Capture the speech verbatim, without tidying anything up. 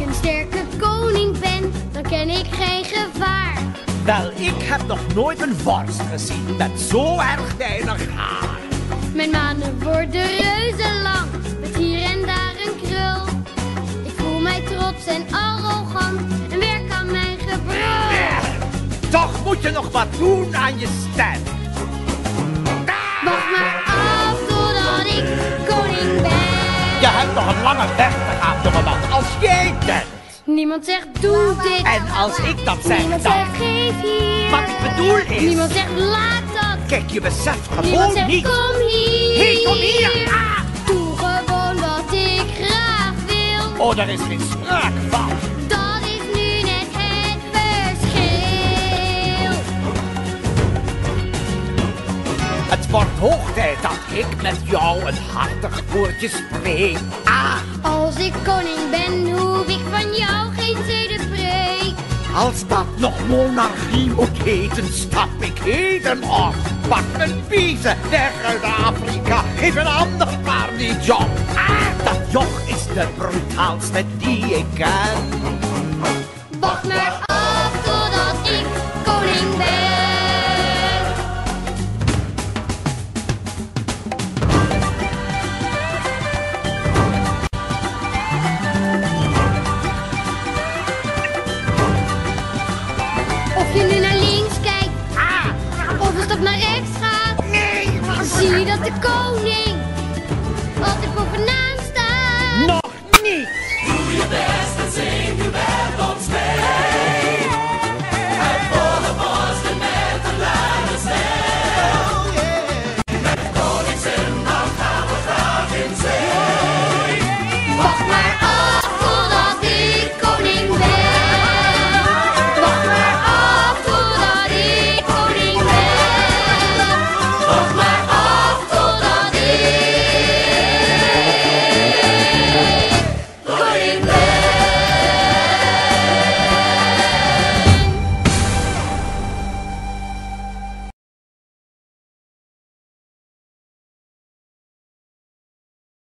een sterke koning ben, dan ken ik geen gevaar. Wel, ik heb nog nooit een vorst gezien met zo erg weinig haar. Mijn manen worden reuzenlang, met hier en daar een krul. Ik voel mij trots en arrogant en werk aan mijn gebrul. Nee, toch moet je nog wat doen aan je stem. Wacht maar af totdat ik koning ben. Je hebt nog een lange weg te gaan, jongeman, als jij denkt. Niemand zegt doe dit. En als ik dat zeg, Niemand dan... zegt geef hier. Wat ik bedoel is... Niemand zegt laat dat. Kijk, je beseft Niemand gewoon zegt niet... kom hier. Hé, kom hier! Ah! Doe gewoon wat ik graag wil. Oh, daar is geen sprake van. Dat is nu net het verschil. Het wordt hoog tijd dat ik met jou een hartig woordje spreek. Ah, Als ik koning ben, hoef ik van jou geen zedenpreek. als dat nog monarchie moet heten, stap ik heden op. Pak mijn biezen, weg uit Afrika, geef een ander paar die job. Ah, dat joch is de brutaalste die ik ken. Wacht maar af totdat ik koning ben. Of je nu naar links kijkt, Ah, of een stap naar rechts gaat, nee, dan zie je dat de koning altijd bovenaan